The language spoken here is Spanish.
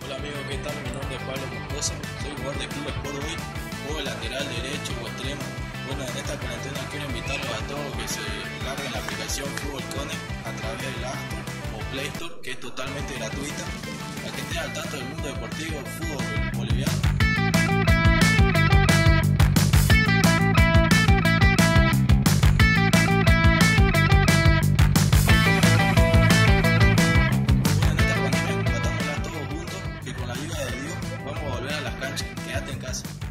Hola amigos, ¿qué tal? Mi nombre es Pablo Moscoso, soy jugador de Club Sport Boys, juego de lateral derecho o extremo. Bueno, en esta cuarentena quiero invitarlos a todos que se carguen la aplicación Fútbol Connect a través del App Store o Play Store, que es totalmente gratuita, para que estén al tanto del mundo deportivo, fútbol boliviano. Con la ayuda de Dios, vamos a volver a las canchas. Quédate en casa.